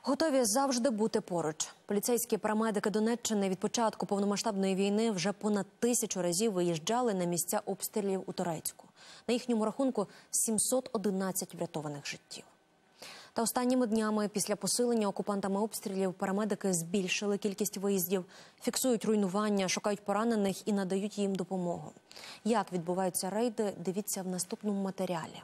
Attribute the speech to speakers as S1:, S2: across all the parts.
S1: Готові завжди бути поруч. Поліцейські парамедики Донеччини від початку повномасштабної війни вже понад 1000 разів виїжджали на місця обстрілів у Торецьку. На їхньому рахунку 711 врятованих життів. Та останніми днями після посилення окупантами обстрілів парамедики збільшили кількість виїздів, фіксують руйнування, шукають поранених і надають їм допомогу. Як відбуваються рейди, дивіться в наступному матеріалі.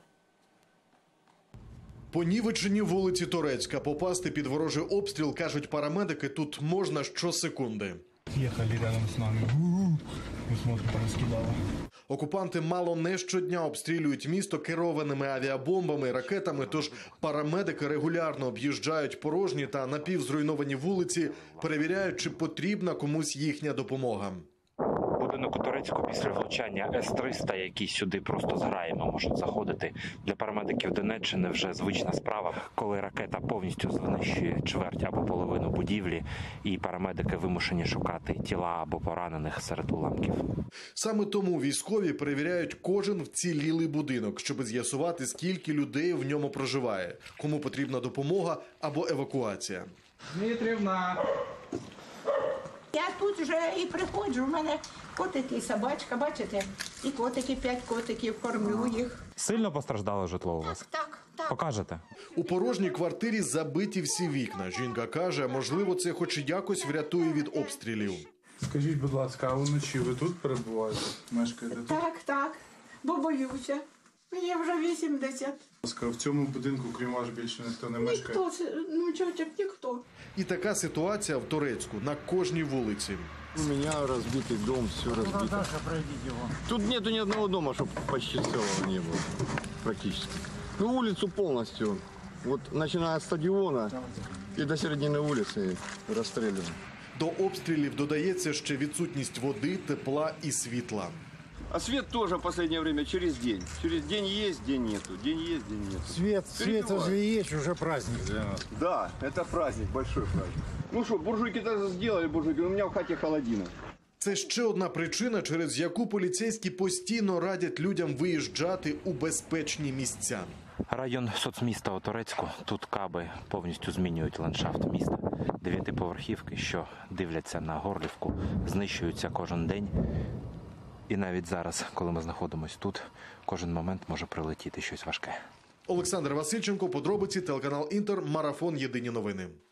S2: Понівечені вулиці Торецька. Попасти під ворожий обстріл, кажуть парамедики, тут можна щосекунди.
S3: Їхали рядом з нами. Ми смотримо, розкидали.
S2: Окупанти мало не щодня обстрілюють місто керованими авіабомбами, ракетами, тож парамедики регулярно об'їжджають порожні та напівзруйновані вулиці, перевіряють, чи потрібна комусь їхня допомога.
S4: Будинок у Торецьку після влучання С-300, які сюди просто з граями можуть заходити. Для парамедиків Донеччини вже звична справа, коли ракета повністю знищує чверть або половину будівлі, і парамедики вимушені шукати тіла або поранених серед уламків.
S2: Саме тому військові перевіряють кожен вцілілий будинок, щоб з'ясувати, скільки людей в ньому проживає, кому потрібна допомога або евакуація.
S3: Дмитрівна!
S5: Я тут вже і приходжу, у мене котики і собачка, бачите? І котики, 5 котиків, кормлю їх.
S4: Сильно постраждало житло у вас?
S5: Так.
S4: Покажете?
S2: У порожній квартирі забиті всі вікна. Жінка каже, можливо, це хоч якось врятує від обстрілів.
S3: Скажіть, будь ласка, а вночі ви тут перебуваєте? Мешкаєте тут?
S5: Так, бо боюся. Мені вже 80.
S3: В цьому будинку, крім вас, більше ніхто не мешкає?
S5: Ніхто, внучочок, ніхто.
S2: І така ситуація в Торецьку на кожній вулиці.
S6: У меня разбитый дом, все разбито. Тут нету ни одного дома, чтобы почти целого не было. Практически. Ну, улицу полностью. Вот начиная от стадиона и до середины улицы расстреляно.
S2: До обстрілів додається ще відсутність води, тепла і світла.
S6: А свет тоже в последнее время через день. Через день есть, день нету. День есть, день нету.
S7: Свет если есть, уже праздник для нас.
S6: Да, это праздник, большой праздник. Ну что, буржуйки-то сделали буржуйки, у меня в хате холодина.
S2: Це ще одна причина, через яку поліцейські постійно радять людям виїжджати у безпечні місця.
S4: Район соцміста у Торецьку. Тут каби повністю змінюють ландшафт міста. 9-поверхівки, що дивляться на Горлівку, знищуються кожен день. І навіть зараз, коли ми знаходимося тут, кожен момент може прилетіти щось важке.
S2: Олександр Васильченко, подробиці, телеканал Інтер, марафон «Єдині новини».